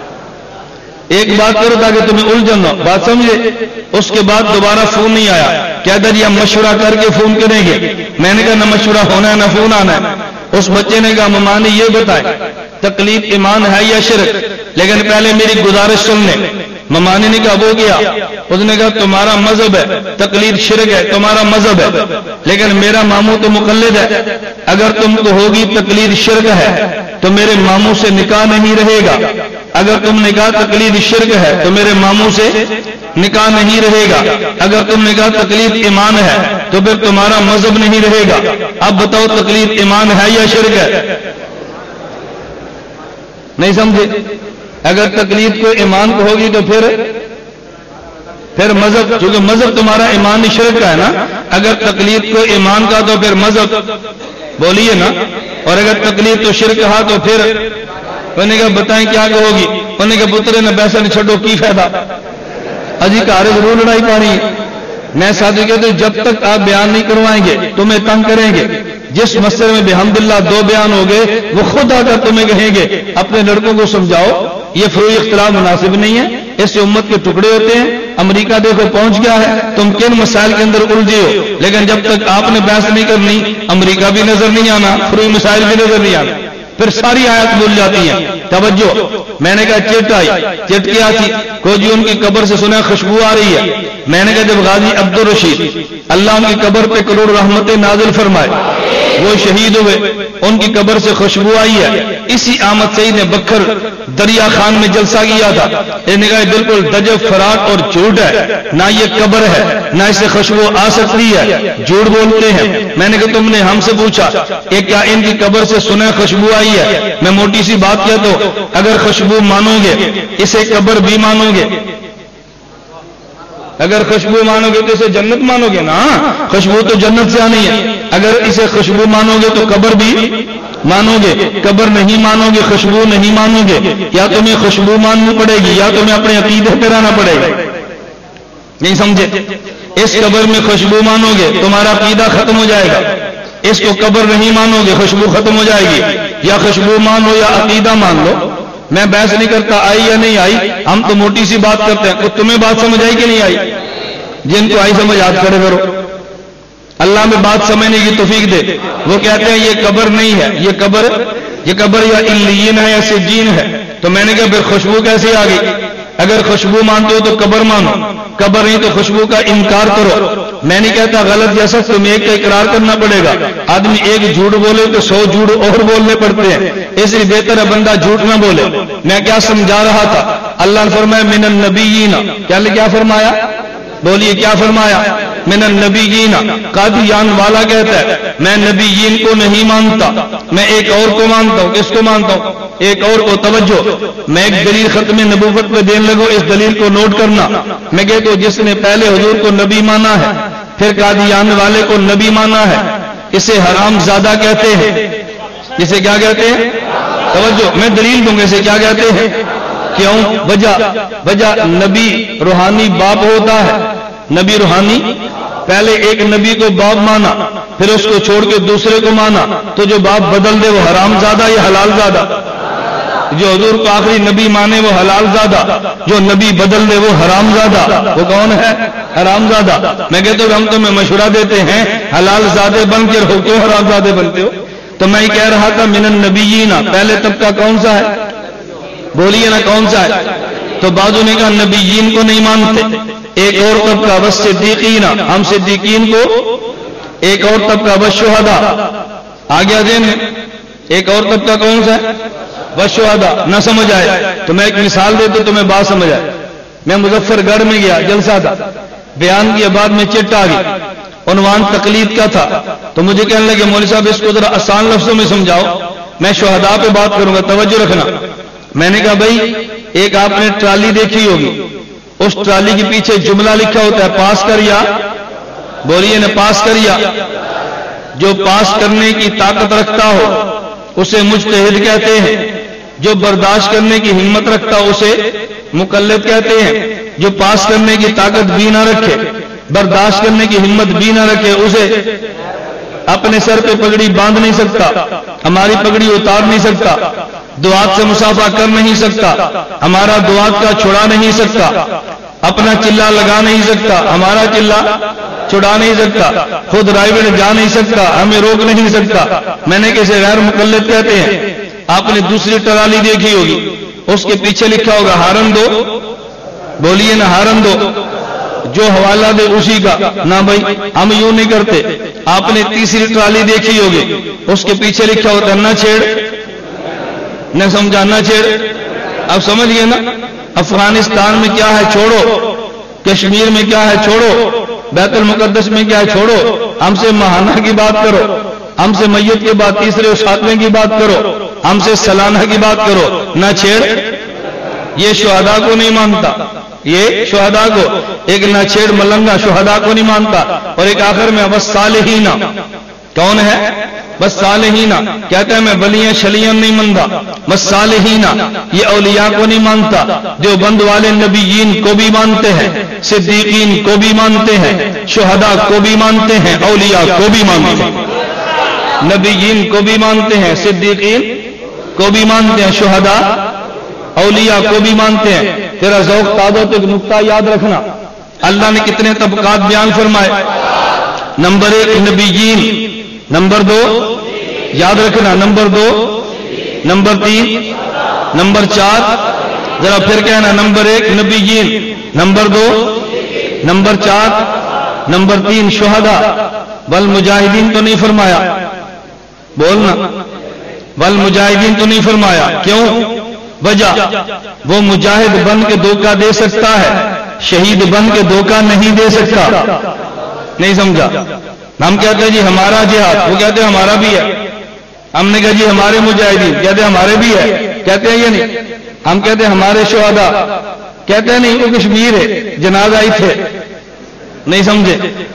ایک بات کرو تاکہ تمہیں الجھن ہو، بات سمجھے. اس کے بعد دوبارہ فون نہیں آیا. کہتا جی ہم مشورہ کر کے فون کریں گے. میں نے کہا نہ مشورہ ہونا ہے نہ فون آنا ہے. اس بچے نے کہا ممانی یہ بتائے تقلید ایمان ہے یا شرک؟ لیکن پہلے میری گزارش سن لیں. ممانی نے کہا وہ گیا. اس نے کہا تمہارا مذہب ہے تقلید شرک ہے، تمہارا مذہب ہے، لیکن میرا ماموں تو مقلد ہے. اگر تم کو ہوگی تقلید شرک ہے تو میرے ماموں سے نکاح نہیں رہے گا. اگر تم نے کہا تقلید شرک ہے تو میرے ماموں سے نکاح نہیں رہے گا. اگر تم نے کہا تقلید ایمان ہے تو پھر تمہارا مذہب نہیں رہے گا. اب بتاؤ تقلید ایمان ہے یا شرک ہے؟ نہیں سمجھے؟ اگر تقلید کو ایمان کو ہوگی تو پھر پھر مذہب، چونکہ مذہب تمہارا ایمان شرک کا ہے نا. اگر تقلید کو ایمان کا تو پھر مذہب بولیے نا. اور اگر تقلید تو شرک کہا تو پھر انہوں نے کہا بتائیں کیا کہو گی؟ انہوں نے کہا پترے نے پیسہ نہیں چھوڑو کی فائدہ، اجی کارے ضرور لڑائی پانی. میں ساتھی کہتے ہیں جب تک آپ بیان نہیں کروائیں گے تمہیں تنگ کریں گے. جس مسئلے میں بحمداللہ دو بیان ہو گئے وہ خود آ کر تمہیں کہیں گے اپنے لڑکوں کو سمجھاؤ یہ فروعی اختلاف مناسب نہیں ہے، اس سے امت کے ٹکڑے ہوتے ہیں. امریکہ دیکھو پہنچ گیا ہے، تم کن مسائل کے اندر الجھے ہو. لیکن جب تک آپ نے بحث نہیں کرنی امریکہ بھی نظر نہیں آنا، فروعی مسائل بھی نظر نہیں آنا، پھر ساری آیات بھول جاتی ہیں. توجہ. میں نے کہا چٹ آئی. چٹ کیا تھی؟ کو جی ان کی قبر سے سنا خوشبو آ رہی ہے. میں نے کہا جب غازی عبد الرشید اللہ ان کی قبر پہ کروڑ رحمتیں نازل فرمائے وہ شہید ہوئے، ان کی قبر سے خوشبو آئی ہے. اسی احمد سعید نے بکھر دریا خان میں جلسہ کیا تھا. انہوں نے کہا بالکل دجب فراق اور جھوٹ ہے، نہ یہ قبر ہے نہ اس سے خوشبو آ سکتی ہے، جھوٹ بولتے ہیں. میں نے کہا تم نے ہم سے پوچھا کہ کیا ان کی قبر سے سنا خوشبو آئی ہے؟ میں موٹی سی بات کیا تو اگر خوشبو مانو گے اسے قبر بھی مانو گے. اگر خوشبو مانو گے تو اسے جنت مانو گے نا. خوشبو تو جنت سے آنی ہے. اگر اسے خوشبو مانو گے تو قبر بھی مانو گے. قبر نہیں مانو گے خوشبو نہیں مانو گے. یا تمہیں خوشبو ماننی پڑے گی یا تمہیں اپنے عقیدے پہ رہنا پڑے گا. نہیں سمجھے؟ اس قبر میں خوشبو مانو گے تمہارا عقیدہ ختم ہو جائے گا. اس کو قبر نہیں مانو گے خوشبو ختم ہو جائے گی. یا خوشبو مانو یا عقیدہ مان لو. میں بحث نہیں کرتا آئی یا نہیں آئی، ہم تو موٹی سی بات کرتے ہیں. تمہیں بات سمجھ آئی کہ نہیں آئی؟ جن کو آئی سمجھ یاد کرے کرو. اللہ میں بات سمجھنے کی توفیق دے. وہ کہتے ہیں یہ قبر نہیں ہے، یہ قبر یہ قبر یا علیین ہے یا سجین ہے. تو میں نے کہا پھر خوشبو کیسے آ گئی؟ اگر خوشبو مانتے ہو تو قبر مانو، قبر نہیں تو خوشبو کا انکار کرو. میں نہیں کہتا غلط جیسا تمہیں ایک کا اقرار کرنا پڑے گا. آدمی ایک جھوٹ بولے تو سو جھوٹ اور بولنے پڑتے ہیں، اس لیے بہتر ہے بندہ جھوٹ نہ بولے. میں کیا سمجھا رہا تھا؟ اللہ نے فرمایا من النبیین. کیا کیا فرمایا؟ بولیے کیا فرمایا؟ من النبیین. قادیان والا کہتا ہے میں نبیین کو نہیں مانتا، میں ایک اور کو مانتا ہوں. کس کو مانتا ہوں؟ ایک اور کو. توجہ، میں ایک دلیل ختم نبوت پہ دینے لگو، اس دلیل کو نوٹ کرنا. میں کہتا ہوں جس نے پہلے حضور کو نبی مانا ہے پھر قادیان والے کو نبی مانا ہے، اسے حرام زادہ کہتے ہیں. اسے کیا کہتے ہیں؟ توجہ، میں دلیل دوں گا. اسے کیا کہتے ہیں؟ کیوں؟ وجہ وجہ نبی روحانی باپ ہوتا ہے. نبی روحانی پہلے ایک نبی کو باپ مانا پھر اس کو چھوڑ کے دوسرے کو مانا، تو جو باپ بدل دے وہ حرام زادہ یا حلال زادہ؟ جو حضور کو آخری نبی مانے وہ حلال زادہ، جو نبی بدل دے وہ حرام زادہ. وہ کون ہے؟ حرام زادہ. میں کہتا ہوں ہم تمہیں مشورہ دیتے ہیں حلال زادے بن کے رہو، کیوں حرام زادے بنتے ہو؟ تو میں یہ کہہ رہا تھا من النبیین. پہلے طبقہ کون سا ہے؟ بولیے نا کون سا ہے؟ تو بعضوں نے کہا نبیین کو نہیں مانتے. ایک اور طبقہ بس صدیقین، ہم صدیقین کو. ایک اور طبقہ بس شہداء. آگے دین ایک اور طبقہ کون سا ہے؟ بس شہداء. نہ سمجھ آئے تو میں ایک مثال دے تو تمہیں بات سمجھ آئے. میں مظفر گڑھ میں گیا، جلسہ تھا، بیان کیا، بعد میں چٹ آ گئی. عنوان تقلید کا تھا تو مجھے کہنے لگے مولوی صاحب اس کو ذرا آسان لفظوں میں سمجھاؤ، میں شہداء پہ بات کروں گا، توجہ رکھنا. میں نے کہا بھائی ایک آپ نے ٹرالی دیکھی ہوگی، اس ٹرالی کے پیچھے جملہ لکھا ہوتا ہے پاس کر یا، بولیے نا پاس کر یا. جو پاس کرنے کی طاقت رکھتا ہو اسے مجتہد کہتے ہیں، جو برداشت کرنے کی ہمت رکھتا ہو اسے مقلد کہتے ہیں. جو پاس کرنے کی طاقت بھی نہ رکھے، برداشت کرنے کی ہمت بھی نہ رکھے، اسے اپنے سر پہ پگڑی باندھ نہیں سکتا، ہماری پگڑی اتار نہیں سکتا، دعات سے مسافہ کر نہیں سکتا، ہمارا دعات کا چھڑا نہیں سکتا، اپنا چلا لگا نہیں سکتا، ہمارا چلا چھڑا نہیں سکتا، خود رائے جا نہیں سکتا، ہمیں روک نہیں سکتا. میں نے کیسے غیر مقلد کہتے ہیں. آپ نے دوسری ٹرالی دیکھی ہوگی، اس کے پیچھے لکھا ہوگا ہارن دو، بولیے نا ہارن دو، جو حوالہ دے اسی کا. نہ بھائی ہم یوں نہیں کرتے. آپ نے تیسری ٹرالی دیکھی ہوگی، اس کے پیچھے لکھا ہوتا نہ چھیڑ، نہ سمجھا نہ چھیڑ. اب سمجھ گئے نا افغانستان میں کیا ہے چھوڑو، کشمیر میں کیا ہے چھوڑو، بیت المقدس میں کیا ہے چھوڑو. ہم سے ماہانہ کی بات کرو، ہم سے میت کے بعد تیسرے اور ساتویں کی بات کرو، ہم سے سالانہ کی بات کرو، نہ چھیڑ. یہ شہداء کو نہیں مانتا، یہ شہداء کو. ایک نہ چھیڑ ملنگا شہداء کو نہیں مانتا. اور ایک آخر میں بس صالحین. کون ہے؟ بس صالحین. کہتا ہے میں ولیاں شلیاں نہیں مانتا، بس صالحین. یہ اولیاء کو نہیں مانتا. جو بند والے نبیین کو بھی مانتے ہیں، صدیقین کو بھی مانتے ہیں، شہداء کو بھی مانتے ہیں، اولیاء کو بھی مانتے ہیں. نبیین کو بھی مانتے ہیں، صدیقین کو بھی مانتے ہیں، شہداء اولیاء کو بھی مانتے ہیں. تیرا ذوق تازہ تو ایک نقطہ یاد رکھنا. اللہ نے کتنے طبقات بیان فرمائے. نمبر ایک نبیین، نمبر دو یاد رکھنا، نمبر دو، نمبر تین، نمبر چار، ذرا پھر کہنا نمبر ایک نبیین، نمبر دو، نمبر چار، نمبر تین شہداء. والمجاہدین تو نہیں فرمایا، بولنا والمجاہدین تو نہیں فرمایا. کیوں؟ وجہ وہ مجاہد بن کے دھوکہ دے سکتا ہے، شہید بن کے دھوکہ نہیں دے سکتا. نہیں سمجھا؟ ہم کہتے ہیں جی ہمارا جہاد، وہ کہتے ہیں ہمارا بھی ہے. ہم نے کہا جی ہمارے مجاہدین، کہتے ہیں ہمارے بھی ہے. کہتے ہیں یہ نہیں. ہم کہتے ہیں ہمارے شہداء، کہتے ہیں نہیں وہ کشمیر ہے، جنازہ ہی تھے. نہیں سمجھے؟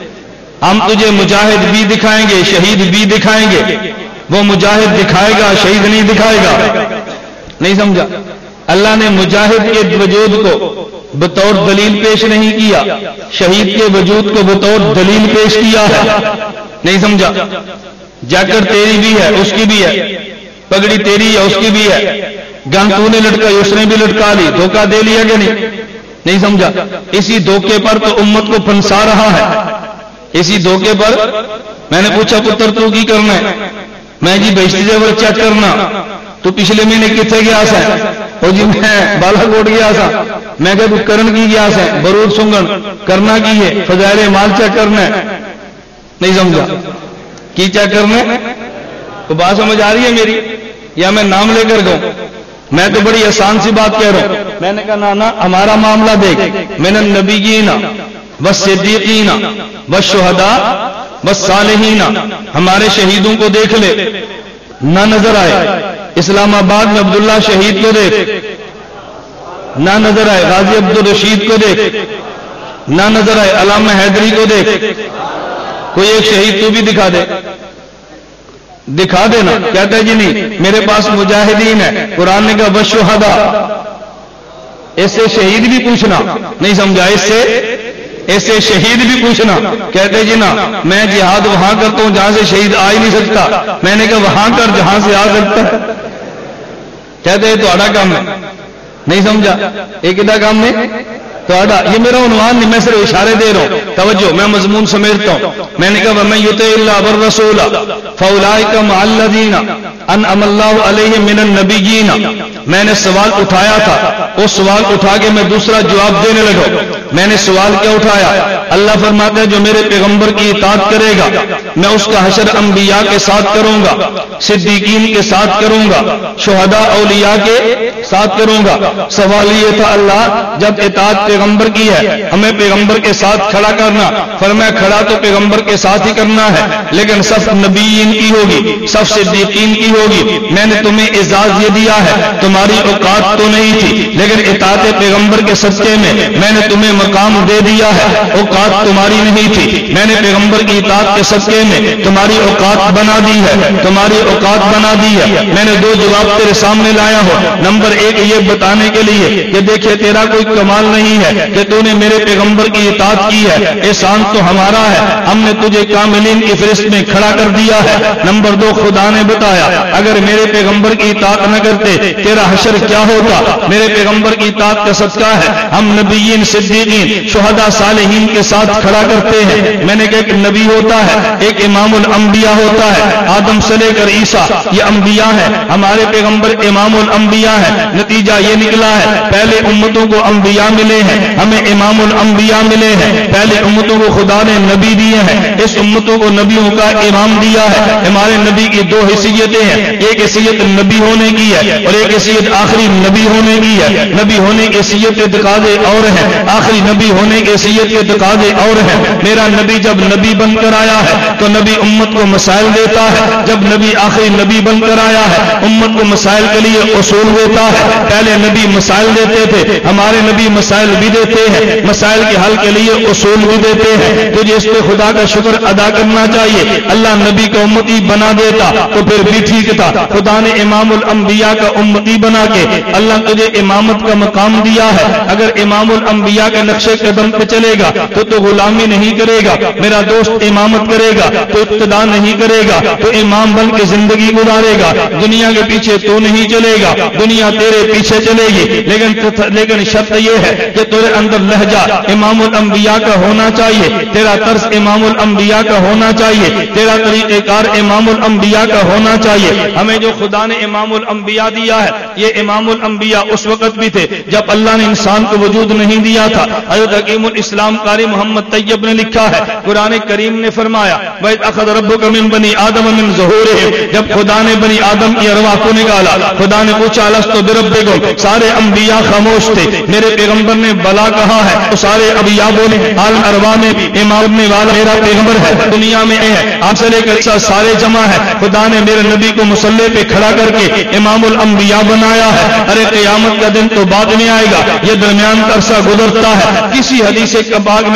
ہم تجھے مجاہد بھی دکھائیں گے، شہید بھی دکھائیں گے. وہ مجاہد دکھائے گا، شہید نہیں دکھائے گا. نہیں سمجھا؟ اللہ نے مجاہد کے وجود کو بطور دلیل پیش نہیں کیا، شہید کے وجود کو بطور دلیل پیش کیا ہے. نہیں سمجھا؟ جیکٹ تیری بھی ہے، اس کی بھی ہے، پگڑی تیری ہے، اس کی بھی ہے. گن تو نے لٹکائی اس نے بھی لٹکا لی، دھوکہ دے لیا کہ نہیں؟ نہیں سمجھا؟ اسی دھوکے پر تو امت کو پھنسا رہا ہے، اسی دھوکے پر۔ میں نے پوچھا پتر تو کی کرنا ہے؟ میں جی بہشتی زیور چیک کرنا۔ تو پچھلے مہینے کتنے گیا سا؟ وہ جی میں بالا کوٹ گیا سا۔ میں کہ کرن کی گیا سا؟ برود سنگن کرنا کی ہے؟ فضائل مال چیک کرنا ہے۔ نہیں سمجھا؟ کی چیک کرنا ہے؟ تو بات سمجھ آ رہی ہے میری یا میں نام لے کر گاؤں؟ میں تو بڑی آسان سی بات کہہ رہا ہوں۔ میں نے کہا نانا ہمارا معاملہ دیکھ، من النبیین والصدیقین والشہداء والصالحین، ہمارے شہیدوں کو دیکھ لے، نہ نظر آئے اسلام آباد میں عبداللہ شہید کو دیکھ، نہ نظر آئے غازی عبدالرشید کو دیکھ، نہ نظر آئے علامہ حیدری کو دیکھ، کوئی ایک شہید تو بھی دکھا دے، دکھا دینا۔ کہتا ہے جی نہیں میرے پاس مجاہدین ہے، قرآن نے کہا والشہداء، اس سے شہید بھی پوچھنا، نہیں سمجھا؟ اس سے اس سے شہید بھی پوچھنا۔ کہتے جی نا میں جہاد وہاں کرتا ہوں جہاں سے شہید آ ہی نہیں سکتا۔ میں نے کہا وہاں کر جہاں سے آ سکتا ہے۔ کہتے ہیں تہاڈا کام ہے، نہیں سمجھا؟ ایک ادا کام نے تہاڈا، یہ میرا عنوان نہیں، میں صرف اشارے دے رہا ہوں، توجہ، میں مضمون سمیٹتا ہوں۔ میں نے کہا وَمَن يُطِعِ اللَّهَ وَالرَّسُولَ فَأُولَٰئِكَ مَعَ الَّذِينَ أَنْعَمَ اللَّهُ عَلَيْهِم مِّنَ النَّبِيِّينَ۔ میں نے سوال اٹھایا تھا، وہ سوال اٹھا کے میں دوسرا جواب دینے لگا۔ میں نے سوال کیا اٹھایا؟ اللہ فرماتا ہے جو میرے پیغمبر کی اطاعت کرے گا میں اس کا حشر انبیاء کے ساتھ کروں گا، صدیقین کے ساتھ کروں گا، شہداء اولیاء کے ساتھ کروں گا۔ سوال یہ تھا اللہ جب اطاعت پیغمبر کی ہے ہمیں پیغمبر کے ساتھ کھڑا کرنا، فرمایا کھڑا تو پیغمبر کے ساتھ ہی کرنا ہے لیکن صف نبیین کی ہوگی، صف صدیقین کی ہوگی۔ میں نے تمہیں اعزاز یہ دیا ہے، تمہاری اوقات تو نہیں تھی لیکن اطاعت پیغمبر کے صدقے میں میں نے تمہیں مقام دے دیا ہے، اوقات تمہاری نہیں تھی، میں نے پیغمبر کی اطاعت کے صدقے میں تمہاری اوقات بنا دی ہے، تمہاری اوقات بنا دی ہے۔ میں نے دو جواب تیرے سامنے لایا ہوں، نمبر ایک یہ بتانے کے لیے کہ دیکھے تیرا کوئی کمال نہیں ہے کہ تو نے میرے پیغمبر کی اطاعت کی ہے، احسان تو ہمارا ہے، ہم نے تجھے کاملین کی فہرست میں کھڑا کر دیا ہے۔ نمبر دو خدا نے بتایا اگر میرے پیغمبر کی اطاعت نہ کرتے تیرا حشر کیا ہوتا، میرے پیغمبر کی اطاعت کا صدقہ ہے ہم نبیین صدیقین شہداء صالحین کے ساتھ کھڑا کرتے ہیں۔ میں نے کہا ایک نبی ہوتا ہے، ایک امام الانبیاء ہوتا ہے، آدم سے لے کر عیسیٰ یہ انبیاء ہیں، ہمارے پیغمبر امام الانبیاء ہیں۔ نتیجہ یہ نکلا ہے پہلے امتوں کو انبیاء ملے ہیں، ہمیں امام الانبیاء ملے ہیں۔ پہلے امتوں کو خدا نے نبی دیے ہیں، اس امتوں کو نبیوں کا امام دیا ہے۔ ہمارے نبی کی دو حیثیتیں ہیں، ایک حیثیت نبی ہونے کی ہے اور ایک حیثیت آخری نبی ہونے کی ہے۔ نبی ہونے کی حیثیت کے تقاضے اور ہیں، آخری نبی ہونے کی حیثیت کے تقاضے اور ہیں۔ میرا نبی جب نبی بن کر آیا ہے تو نبی امت کو مسائل دیتا ہے، جب نبی آخری نبی بن کر آیا ہے امت کو مسائل کے لیے اصول دیتا ہے۔ پہلے نبی مسائل دیتے تھے، ہمارے نبی مسائل بھی دیتے ہیں، مسائل کے حل کے لیے اصول بھی دیتے ہیں۔ تجھے اس پہ خدا کا شکر ادا کرنا چاہیے، اللہ نبی کا امتی بنا دیتا تو پھر بھی ٹھیک تھا، خدا نے امام الانبیاء کا امتی بنا کے اللہ تجھے امامت کا مقام دیا ہے۔ اگر امام الانبیاء کے نقشے قدم پہ چلے گا تو تو غلامی نہیں کرے گا، میرا دوست امامت کرے گا تو ابتدا نہیں کرے گا، تو امام بن کے زندگی گزارے گا، دنیا کے پیچھے تو نہیں چلے گا، دنیا تیرے پیچھے چلے گی۔ لیکن لیکن شرط یہ ہے کہ تیرے اندر لہجہ امام الانبیاء کا ہونا چاہیے، تیرا طرز امام الانبیاء کا ہونا چاہیے، تیرا طریقہ کار امام الانبیاء کا ہونا چاہیے۔ ہمیں جو خدا نے امام الانبیاء دیا ہے یہ امام الانبیاء اس وقت بھی تھے جب اللہ نے انسان کو وجود نہیں دیا تھا۔ حضرت حکیم الاسلام قاری محمد طیب نے لکھا ہے قرآن کریم نے فرمایا وَإِذْ أَخَذَ رَبُّكَ مِنْ بَنِي آدَمَ مِنْ ظُهُورِهِمْ، جب خدا نے بنی آدم کی ارواح کو نکالا خدا نے پوچھا لستُ بِرَبِّكُمْ، سارے انبیاء خاموش تھے، میرے پیغمبر نے بلا کہا ہے تو سارے انبیاء بولے، عالم ارواح میں بھی امام نے والا میرا پیغمبر ہے، دنیا میں ہے آپ سے لے کر سارے جمع ہے، خدا نے میرے نبی کو مصلی پہ کھڑا کر کے امام الانبیاء بنایا ہے۔ ارے قیامت کا دن تو بعد میں آئے گا، یہ درمیان کا عرصہ گزرتا ہے۔ کسی حدیث کباغ میں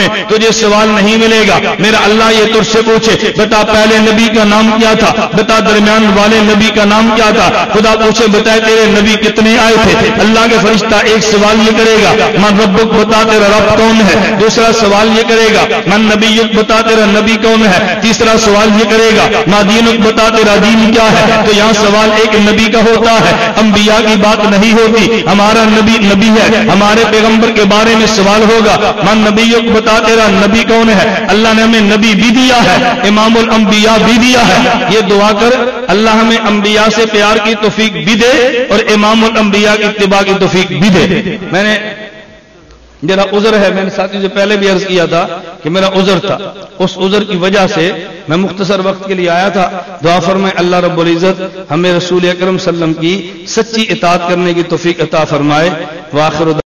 تجھے سوال نہیں ملے گا۔ میرا اللہ یہ تجھ سے پوچھے بتا پہلے نبی کا نام کیا تھا، بتا درمیان والے نبی کا نام کیا تھا، خدا پوچھے بتا تیرے نبی کتنے آئے تھے، اللہ کے فرشتہ ایک سوال یہ کرے گا من ربک، بتا تیرا رب کون ہے، دوسرا سوال یہ کرے گا من نبیک، بتا تیرا نبی کون ہے، تیسرا سوال یہ کرے گا ما دینک، بتا تیرا دین کیا ہے۔ تو یہاں سوال ایک نبی کا ہوتا ہے، انبیاء کی بات نہیں ہوتی۔ ہمارا نبی نبی ہے، ہمارے پیغمبر کے بارے میں سوال ہوگا من نبیک، بتا تیرا نبی کون ہے۔ اللہ نے ہمیں نبی بھی دیا ہے، امام الانبیاء بھی دیا ہے۔ یہ دعا کر اللہ ہمیں انبیاء سے پیار کی توفیق بھی دے اور امام الانبیاء کی اتباع کی توفیق بھی دے۔ میں نے میرا عذر ہے، میں نے ساتھی سے پہلے بھی عرض کیا تھا کہ میرا عذر تھا، اس عذر کی وجہ سے میں مختصر وقت کے لیے آیا تھا۔ دعا فرمائے اللہ رب العزت ہمیں رسول اکرم صلی اللہ علیہ وسلم کی سچی اطاعت کرنے کی توفیق عطا فرمائے۔ وآخر